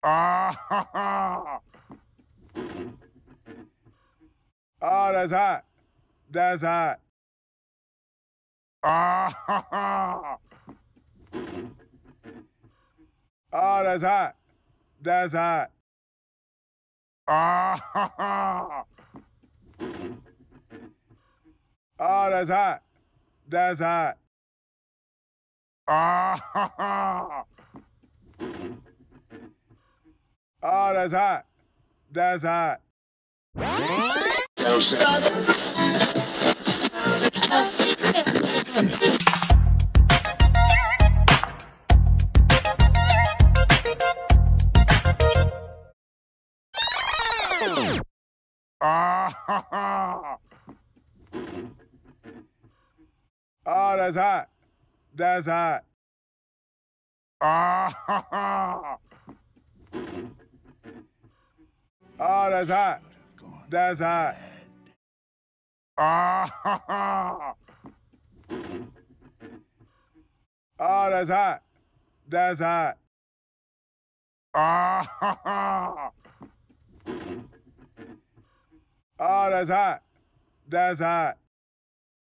Ah, oh, that's hot. That's hot. Ah, oh, that's hot. That's hot. Ah, oh, that's hot. That's hot. Ah, oh, that's hot. That's hot. Ah, oh, that's hot. That's hot. Ah, oh, that's hot. That's hot. Ah, oh, that's hot. That's hot. Ah, oh, that's hot. That's hot.